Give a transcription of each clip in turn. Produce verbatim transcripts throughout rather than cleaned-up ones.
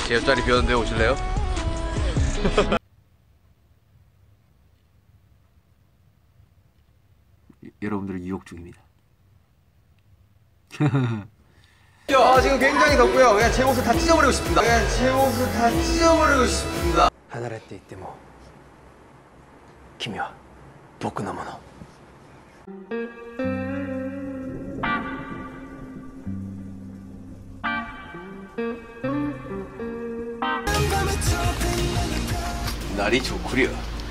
제 옆자리 비었는데 오실래요? 여러분들을 유혹 중입니다. 아, 지금 굉장히 덥고요. 그냥 제 옷을 다 찢어버리고 싶습니다. 그냥 제 옷을 다 찢어버리고 싶습니다. 하나를 때 있대 뭐. 君は僕のもの. 날이 좋구려.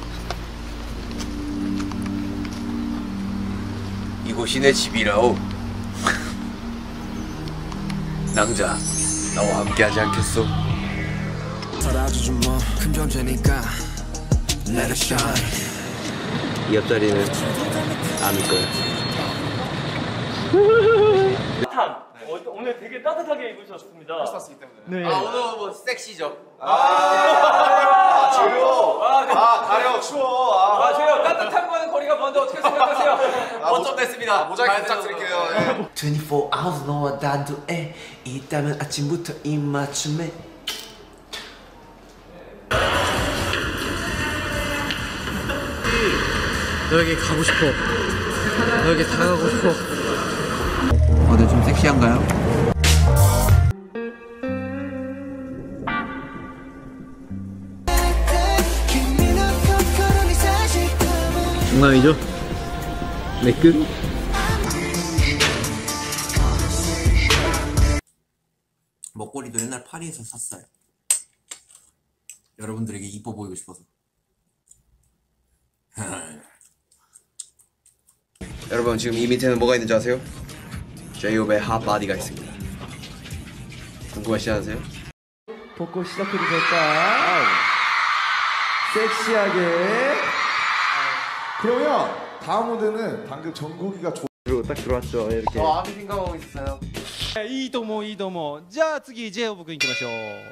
이곳이 내 집이라오. 낭자, 나와 함께하지 않겠소? 이 옆자리는 아밀 거야. 따뜻한. 어, 오늘 되게 따뜻하게 입으셨습니다. 크리스마스이기 때문에. 네. 아, 오늘 뭐 섹시죠? 아, 아, 추워. 아, 네. 아, 가려, 추워. 아, 아, 저요 따뜻한 거는 거리가 먼데 어떻게 생각하세요? 아, 어쩜 됐습니다. 모자이크 부탁드릴게요. 네. 이십사 hours 너와 단둘에 있다면 아침부터 입맞춤에 너에게 가고 싶어. 너에게 다가가고 싶어. 어때 좀 섹시한가요? 장난이죠? 내 끝? 먹거리도 옛날 파리에서 샀어요. 여러분들에게 이뻐 보이고 싶어서. 여러분 지금 이 밑에는 뭐가 있는지 아세요? 제이홉의 핫바디가 있습니다. 궁금하시지 않으세요? 벗고 시작해도 될까? 섹시하게. 그러면 다음 무대는 방금 정국이가 조... 딱 들어왔죠 이렇게. 저 아무 생각하고 있어요. いいともいいとも。じゃあ次 ジェイホープ君行きましょう。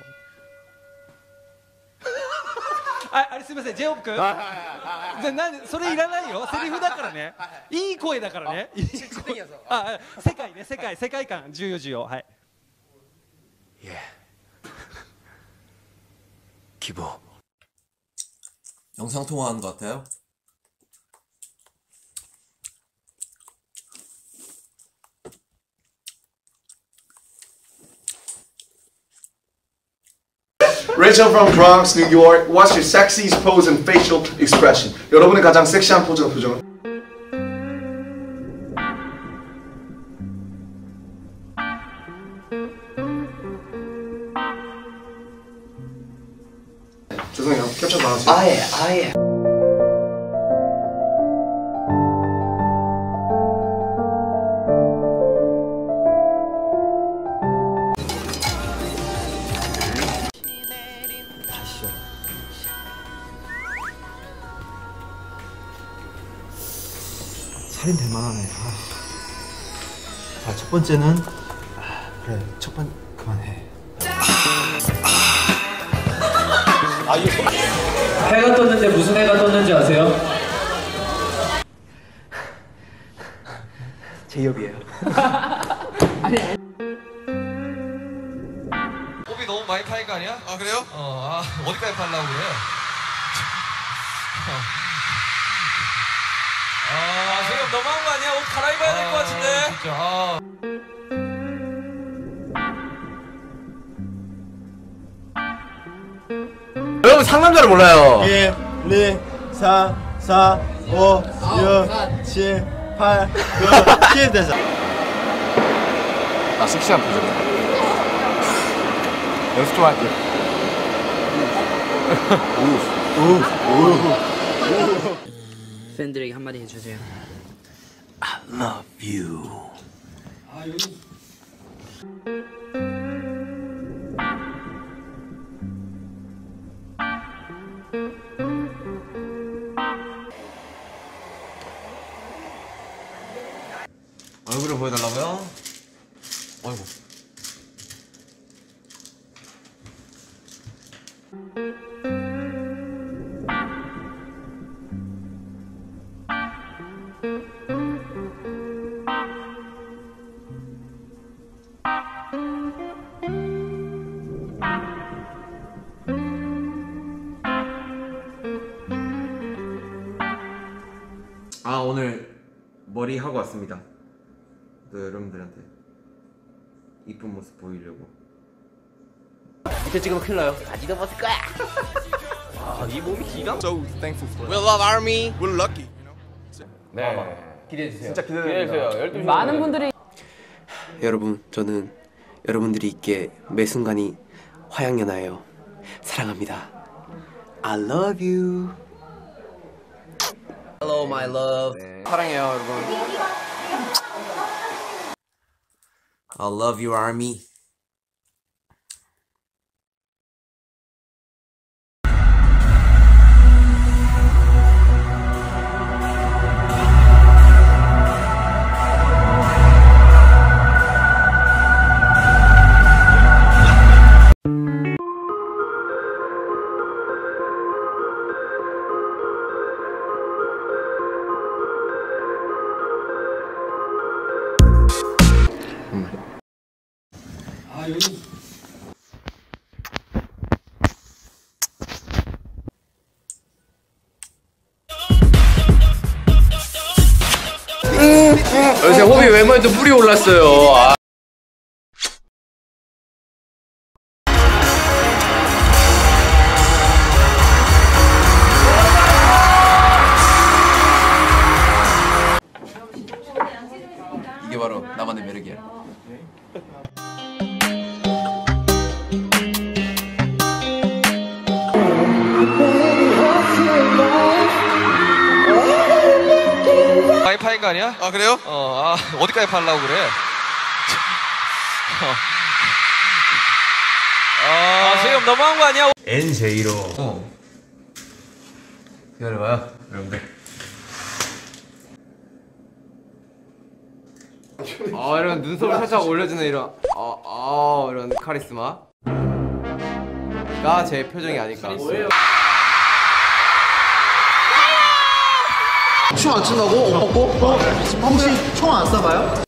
あ、あれすみません、ジェイホープ君。じゃなんそれいらないよ。セリフだからね。いい声だからね。いい声。あ、世界ね、世界世界観重要重要。はい。 예. 기보. 영상 통화하는 것 같아요. Rachel from Bronx, New York. What's your sexiest pose and facial expression? 여러분의 가장 섹시한 포즈와 표정은? 죄송해요. 캡처 나왔어요. 아예 아예. 살인 될 만하네. 아. 자, 첫 번째는 아, 그래, 첫 번 그만해. 아, 이거 해가 떴는데 무슨 해가 떴는지 아세요? 제이홉이에요. 곱이 너무 많이 파인 거 아니야? 아 그래요? 어, 아 어디까지 팔라고 그래? 아 지금 너무한 거 아니야? 옷 갈아입어야 될 것 같은데. 진짜. 아. 여러분 상남자를 몰라요. 일, 이, 삼, 사, 오, 육, 칠, 팔, 구, 십 됐어. 아 섹시한 표정. 연습 좀 할게. 팬들에게 한마디 해주세요. I love you. 얼굴을 보여달라고요? 어이구. 오늘 머리 하고 왔습니다. 또 여러분들한테 이쁜 모습 보이려고. 밑에 찍으면 큰일 나요. 가지도 벗을 거야. 아, 이 몸이 기가. So thankful for We love army. We're lucky. 네. 기대해 주세요. 진짜 기대됩니다. 열두 시 많은 분들이 여러분, 저는 여러분들이 있기에 매 순간이 화양연화예요. 사랑합니다. I love you. Hello my love. 네. 사랑해요, 여러분. I love you, army. 요새 호비 외모에도 뿔이 올랐어요. 아. 이게 바로 나만의 매력이야. 와이파이인 거 아니야? 아 그래요? 어, 아, 어디까지 팔라고 그래? 어. 아, 지금 너무한 거 아니야? 엔제이로. 어. 기다려봐요, 여러분들. 아, 이런 눈썹을 살짝 올려주는 이런 아, 아 이런 카리스마가 제 표정이 아닐까. 춤 안 춘다고? 어, 어, 어? 혹시 총 안 쏴봐요?